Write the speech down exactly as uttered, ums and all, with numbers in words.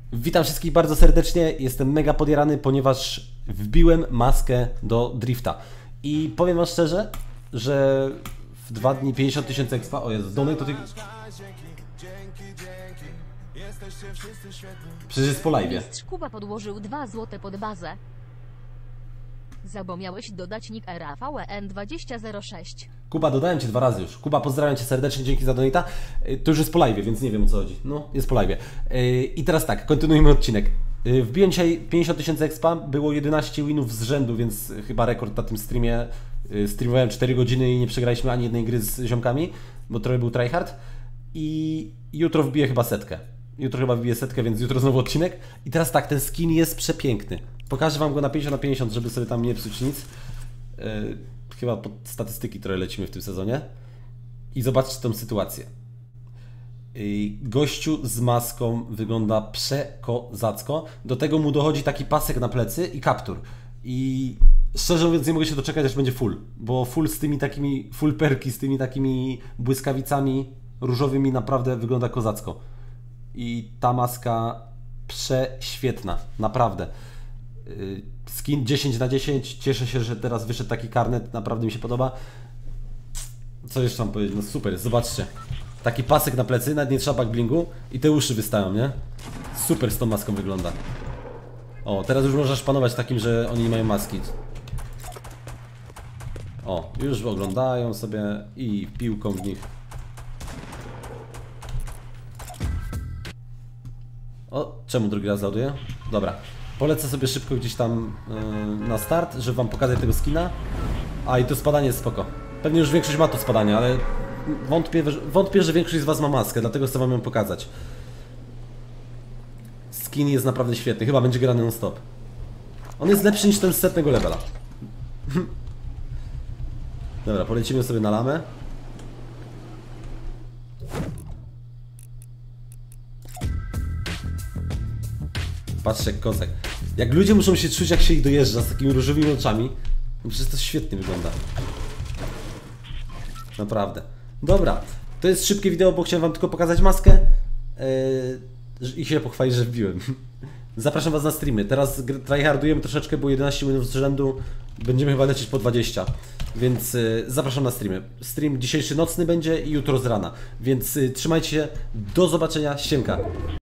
Witam wszystkich bardzo serdecznie, jestem mega podjarany, ponieważ wbiłem maskę do drifta. I powiem wam szczerze, że w dwa dni pięćdziesiąt tysięcy expa, o Jezu, donek to ty... Przecież jest po live'ie. Mistrz Kuba podłożył dwa złote pod bazę. Zapomniałeś dodać nick R A V N dwadzieścia zero sześć. Kuba, dodałem cię dwa razy już. Kuba, pozdrawiam cię serdecznie, dzięki za donata. To już jest po live'ie, więc nie wiem o co chodzi. No, jest po live'ie. I teraz tak, kontynuujmy odcinek. Wbiłem dzisiaj pięćdziesiąt tysięcy expa, było jedenaście winów z rzędu, więc chyba rekord na tym streamie. Streamowałem cztery godziny i nie przegraliśmy ani jednej gry z ziomkami, bo trochę był tryhard. I jutro wbiję chyba setkę. Jutro chyba wbiję setkę, więc jutro znowu odcinek. I teraz tak, ten skin jest przepiękny. Pokażę wam go na pięćdziesiąt na pięćdziesiąt, żeby sobie tam nie psuć nic. Yy, chyba pod statystyki trochę lecimy w tym sezonie. I zobaczcie tą sytuację. Yy, gościu z maską wygląda przekozacko. Do tego mu dochodzi taki pasek na plecy i kaptur. I szczerze mówiąc nie mogę się doczekać, aż będzie full. Bo full z tymi takimi, full perki, z tymi takimi błyskawicami różowymi naprawdę wygląda kozacko. I ta maska prześwietna, naprawdę. Skin dziesięć na dziesięć, cieszę się, że teraz wyszedł taki karnet, naprawdę mi się podoba. Co jeszcze mam powiedzieć? No super, zobaczcie. Taki pasek na plecy, nawet nie trzeba backblingu i te uszy wystają, nie? Super z tą maską wygląda. O, teraz już możesz panować takim, że oni nie mają maski. O, już oglądają sobie i piłką w nich. O, czemu drugi raz ładuję? Dobra. Polecę sobie szybko gdzieś tam yy, na start, żeby wam pokazać tego skina. A i to spadanie jest spoko. Pewnie już większość ma to spadanie, ale wątpię, wątpię, że większość z was ma maskę, dlatego chcę wam ją pokazać. Skin jest naprawdę świetny, chyba będzie grany non stop. On jest lepszy niż ten z setnego levela. Dobra, polecimy sobie na lamę. Patrzcie jak kozak. Jak ludzie muszą się czuć, jak się ich dojeżdża z takimi różowymi oczami, no przecież to świetnie wygląda. Naprawdę. Dobra, to jest szybkie wideo, bo chciałem wam tylko pokazać maskę yy, i się pochwalić, że wbiłem. Zapraszam was na streamy. Teraz tryhardujemy troszeczkę, bo jedenaście minut z rzędu będziemy chyba lecieć po dwadzieścia. Więc yy, zapraszam na streamy. Stream dzisiejszy nocny będzie i jutro z rana. Więc yy, trzymajcie się. Do zobaczenia. Siemka.